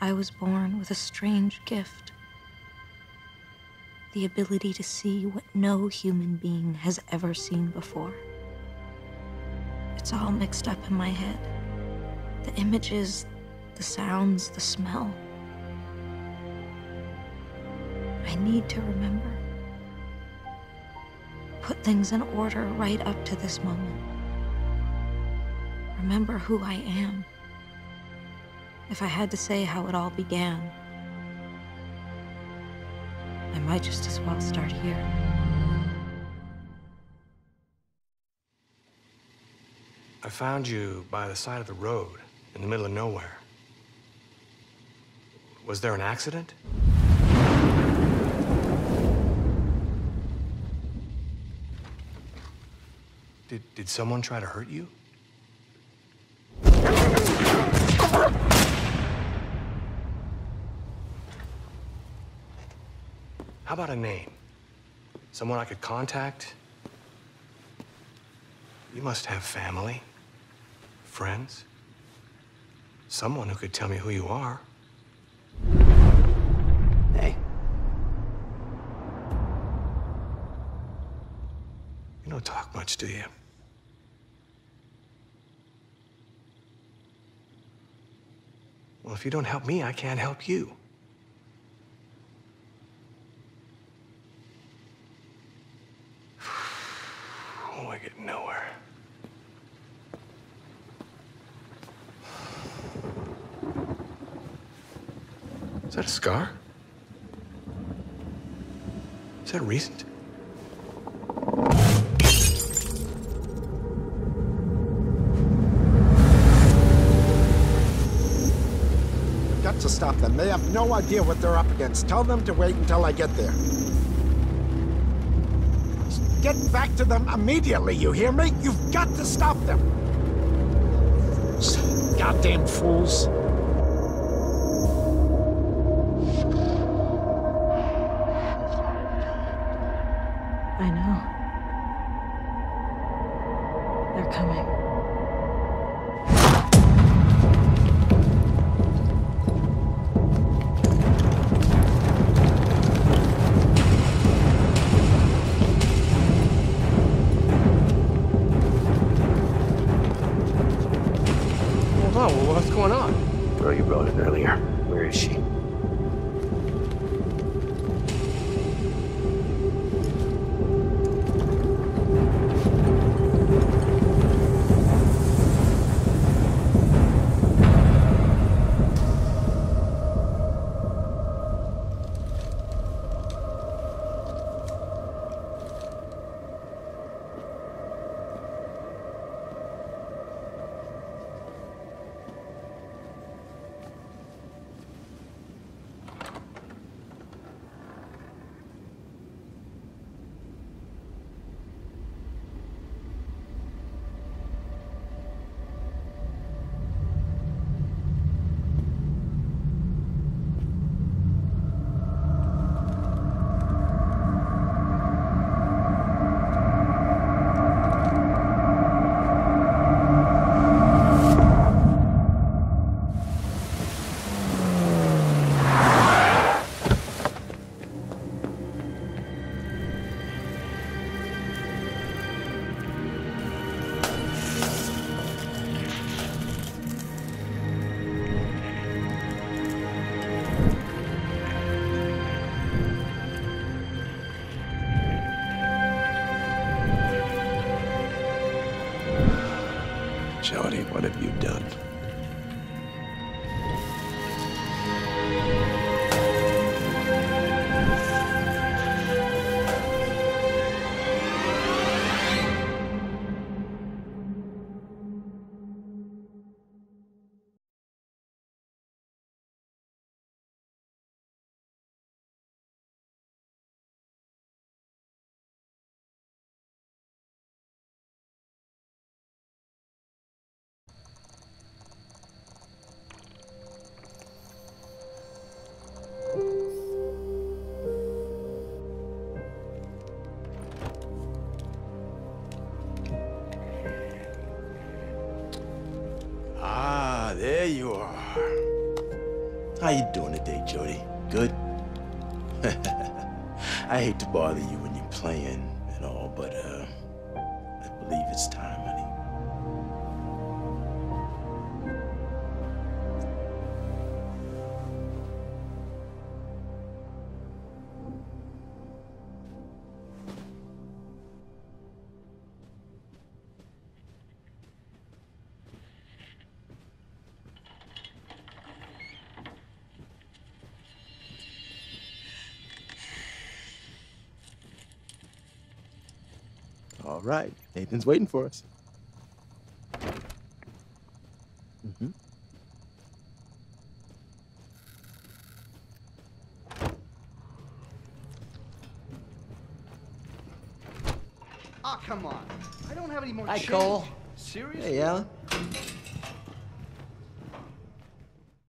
I was born with a strange gift. The ability to see what no human being has ever seen before. It's all mixed up in my head. The images, the sounds, the smell. I need to remember. Put things in order right up to this moment. Remember who I am. If I had to say how it all began, I might just as well start here. I found you by the side of the road, in the middle of nowhere. Was there an accident? Did someone try to hurt you? How about a name? Someone I could contact? You must have family, friends, someone who could tell me who you are. Hey. You don't talk much, do you? Well, if you don't help me, I can't help you. Oh, I get nowhere. Is that a scar? Is that recent? Got to stop them. They have no idea what they're up against. Tell them to wait until I get there. Get back to them immediately, you hear me? You've got to stop them! Goddamn fools. I know. They're coming. Oh, well, what's going on? Girl you brought in earlier. Where is she? Jody, what have you done? There you are. How you doing today, Jody? Good? I hate to bother you when you're playing and all, but I believe it's time, honey. All right, Nathan's waiting for us. Oh, come on. I don't have any more Hi, change. Cole. Seriously? Hey, Alan.